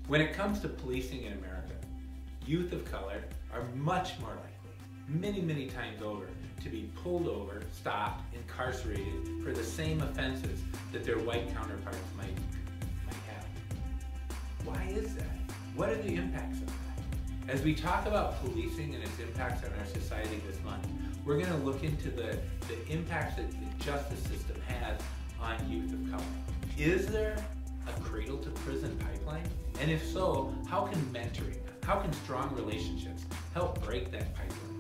When it comes to policing in America, youth of color are much more likely, many times over, to be pulled over, stopped, incarcerated for the same offenses that their white counterparts might have. Why is that? What are the impacts of that? As we talk about policing and its impacts on our society this month, we're going to look into the impacts that the justice system has on youth of color. Is there a cradle to prison pipeline? And if so, how can mentoring, how can strong relationships help break that pipeline?